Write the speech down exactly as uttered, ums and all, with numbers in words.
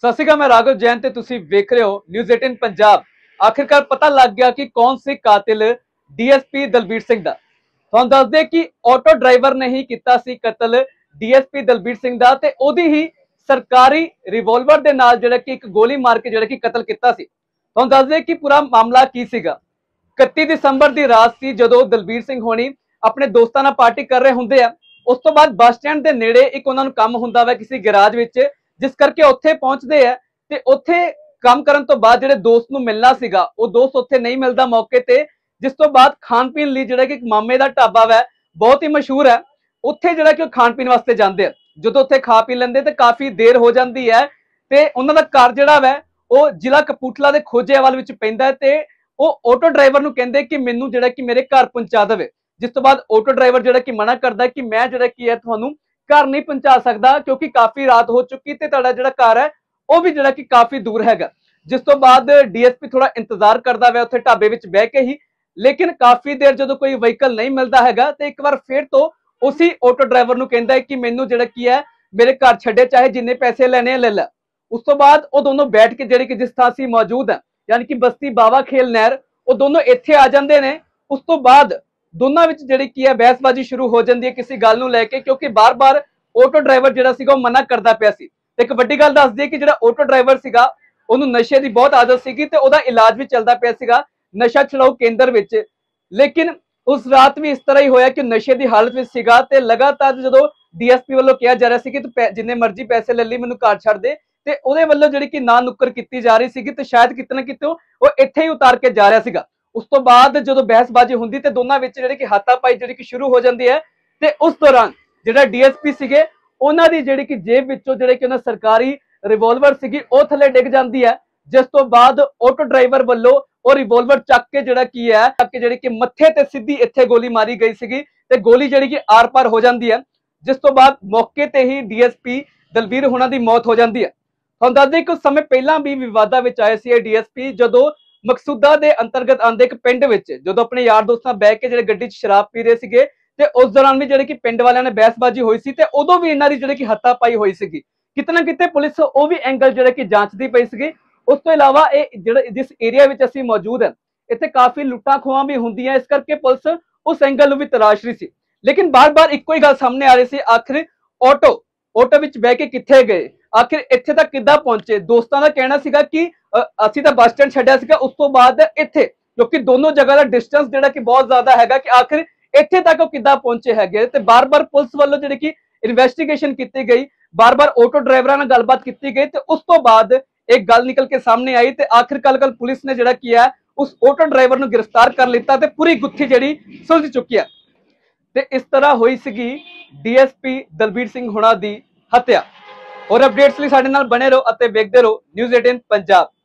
सत श्री अकाल, मैं राघव जैन ते तुसी वेख रहे हो न्यूज़ अठारह पंजाब। आखिरकार पता लग गया कि कौन सी कातिल डीएसपी दलबीर सिंह दा। तुहानूं दस दे कि ऑटो ड्राइवर ने ही कीता सी कतल डीएसपी दलबीर सिंह दा ते ओदी ही सरकारी रिवॉल्वर दे नाल जिहड़ा कि एक गोली मार के जिहड़ा कि कतल कीता सी। तुहानूं दस दे कि पूरा मामला की सीगा। इकत्ती दिसंबर दी रात सी जदों दलबीर सिंह होनी अपने दोस्तां नाल पार्टी कर रहे हुंदे आ। उस तो बाद बस स्टैंड दे नेड़े एक उन्हां नूं काम हुंदा वा किसी गैराज विच, जिस करके उत्थे पहुंचते हैं ते उत्थे काम करन तो बाद जिहड़े दोस्त नूं मिलना सीगा वो दोस्त उत्थे नहीं मिलदा मौके ते। जिस तो बाद खाण पीण लई जिहड़ा कि मामे दा ढाबा वै बहुत ही मशहूर है, उत्थे जिहड़ा कि खाण पीण वास्ते जांदे आ। जदों उत्थे खा पी लैंदे ते काफी देर हो जाती है ते उन्हां दा घर जिहड़ा वै वो जिला कपूरथला दे खोजेवाल विच पैंदा है ते ਉਹ ਆਟੋ ਡਰਾਈਵਰ ਨੂੰ ਕਹਿੰਦੇ ਕਿ ਮੈਨੂੰ ਜਿਹੜਾ ਕਿ ਮੇਰੇ ਘਰ ਪਹੁੰਚਾ ਦੇਵੇ। ਜਿਸ ਤੋਂ ਬਾਅਦ ਆਟੋ ਡਰਾਈਵਰ ਜਿਹੜਾ ਕਿ ਮਨਾ ਕਰਦਾ ਕਿ ਮੈਂ ਜਿਹੜਾ ਕੀ ਹੈ ਤੁਹਾਨੂੰ ਘਰ ਨਹੀਂ ਪਹੁੰਚਾ ਸਕਦਾ ਕਿਉਂਕਿ ਕਾਫੀ ਰਾਤ ਹੋ ਚੁੱਕੀ ਤੇ ਤੁਹਾਡਾ ਜਿਹੜਾ ਘਰ ਹੈ ਉਹ ਵੀ ਜਿਹੜਾ ਕਿ ਕਾਫੀ ਦੂਰ ਹੈਗਾ। ਜਿਸ ਤੋਂ ਬਾਅਦ ਡੀਐਸਪੀ ਥੋੜਾ ਇੰਤਜ਼ਾਰ ਕਰਦਾ ਵਾ ਉੱਥੇ ਢਾਬੇ ਵਿੱਚ ਬਹਿ ਕੇ ਹੀ, ਲੇਕਿਨ ਕਾਫੀ ਦੇਰ ਜਦੋਂ ਕੋਈ ਵਹੀਕਲ ਨਹੀਂ ਮਿਲਦਾ ਹੈਗਾ ਤੇ ਇੱਕ ਵਾਰ ਫਿਰ ਤੋਂ ਉਸੇ ਆਟੋ ਡਰਾਈਵਰ ਨੂੰ ਕਹਿੰਦਾ ਹੈ ਕਿ ਮੈਨੂੰ ਜਿਹੜਾ ਕੀ ਹੈ ਮੇਰੇ ਘਰ ਛੱਡੇ, ਚਾਹੇ ਜਿੰਨੇ ਪੈਸੇ ਲੈਣੇ ਲੈ ਲੈ। ਉਸ ਤੋਂ ਬਾਅਦ ਉਹ ਦੋਨੋਂ ਬੈਠ ਕੇ ਜਿਹੜੇ ਕਿ ਜਿਸ ਥਾਂ ਅਸੀਂ ਮੌਜੂਦ ਹੈ यानी कि बस्ती बावा खेल नहर वो दोनों इत्थे आ जाते हैं। उस तो बाद दोनों विच जिहड़ी की है बहसबाजी शुरू हो जाती है किसी गल नूं लैके, क्योंकि बार बार ऑटो ड्राइवर जिहड़ा सीगा मना करता पिया सी। एक वड्डी गल दस दईए कि जिहड़ा ऑटो ड्राइवर सीगा उहनूं नशे की बहुत आदत सीगी ते उहदा इलाज भी चलदा पिया सीगा नशा छुड़ाऊ केंद्र विच। लेकिन उस रात भी इस तरह ही होया कि नशे की हालत में सीगा ते लगातार जदों डीएसपी वालों कहा जा रहा सी कि तूं जिन्ने मर्जी पैसे ले ली मैनूं घर छड्ड दे ते ਉਹਦੇ ਵੱਲੋਂ ਜਿਹੜੀ ਕਿ ਨਾ ਨੁੱਕਰ ਕੀਤੀ ਜਾ ਰਹੀ ਸੀਗੀ ਤੇ ਸ਼ਾਇਦ ਕਿਤੇ ਨਾ ਕਿਤੇ ਉਹ ਇੱਥੇ ਹੀ ਉਤਾਰ ਕੇ ਜਾ ਰਿਹਾ ਸੀਗਾ। ਉਸ ਤੋਂ ਬਾਅਦ ਜਦੋਂ ਬਹਿਸਬਾਜ਼ੀ ਹੁੰਦੀ ਤੇ ਦੋਨਾਂ ਵਿੱਚ ਜਿਹੜੀ ਕਿ ਹਾਥਾਪਾਈ ਜਿਹੜੀ ਕਿ ਸ਼ੁਰੂ ਹੋ ਜਾਂਦੀ ਹੈ ਤੇ ਉਸ ਦੌਰਾਨ ਜਿਹੜਾ ਡੀਐਸਪੀ ਸੀਗੇ ਉਹਨਾਂ ਦੀ ਜਿਹੜੀ ਕਿ ਜੇਬ ਵਿੱਚੋਂ ਜਿਹੜੇ ਕਿ ਉਹਨਾਂ ਸਰਕਾਰੀ ਰਿਵੋਲਵਰ ਸੀਗੀ ਉਹ ਥੱਲੇ ਡਿੱਗ ਜਾਂਦੀ ਹੈ। ਜਿਸ ਤੋਂ ਬਾਅਦ ਆਟੋ ਡਰਾਈਵਰ ਵੱਲੋਂ ਉਹ ਰਿਵੋਲਵਰ ਚੱਕ ਕੇ ਜਿਹੜਾ ਕੀ ਹੈ ਚੱਕ ਕੇ ਜਿਹੜੀ ਕਿ ਮੱਥੇ ਤੇ ਸਿੱਧੀ ਇੱਥੇ ਗੋਲੀ ਮਾਰੀ ਗਈ ਸੀਗੀ ਤੇ ਗੋਲੀ ਜਿਹੜੀ ਕਿ ਆਰ ਪਾਰ ਹੋ ਜਾਂਦੀ ਹੈ। ਜਿਸ ਤੋਂ ਬਾਅਦ ਮੌਕੇ ਤੇ ਹੀ ਡੀਐਸਪੀ ਦਲਬੀਰ ਹੋਣਾ ਦੀ ਮੌਤ ਹੋ ਜਾਂਦੀ ਹੈ। हम दस दें कुछ समय पहला भी विवादा विच आए सी डीएसपी जदों मकसूदा दे अंतर्गत आंदे एक पिंड विच जदों अपने यार दोस्त नाल बैठ के जिहड़े गड्डी च शराब पी रहे सीगे ते उस दौरान भी जिहड़े कि पिंड वालियां ने बहसबाजी होई सी ते उदों भी इन्हां दी जिहड़ी कि हत्तापाई होई सीगी। किते ना किते पुलिस वो भी एंगल जिहड़ा कि जांचदी पई सीगी। उस तो इलावा ये जिहड़ा जिस एरिया विच असीं मौजूद हैं इत्थे काफी लुट्टां खोहां भी हुंदियां, इस करके पुलिस उस एंगल नूं भी तराश रही सी। लेकिन बार बार इक्को ही गल सामने आ रही सी, आखिर ऑटो ऑटो विच बैठ के कित्थे गए, आखिर इत्थे तक किद्दां पहुंचे। दोस्तां दा कहना सीगा कि असीं तां बस स्टैंड छड्डिया सीगा, उस तो बाद इत्थे क्योंकि दोनों जगह दा डिस्टेंस जिहड़ा कि बहुत ज्यादा हैगा कि आखिर इत्थे तक किद्दां पहुंचे हैगे। ते बार बार पुलिस वालों जिहड़ी कि इन्वेस्टिगेशन की गई, बार बार ऑटो ड्राइवरां नाल गलबात की गई ते उस तो बाद एक गल निकल के सामने आई ते आखिरकार कल पुलिस ने जिहड़ा किया उस ऑटो ड्राइवर नूं गिरफ्तार कर लिता ते पूरी गुत्थी जिहड़ी सुलझ चुकी है। ते इस तरह हुई सीगी डीएसपी दलबीर सिंह होना दी हत्या। और अपडेट्स लिए साडे नाल बने रहो अते वेखदे रहो न्यूज़ अठारह पंजाब।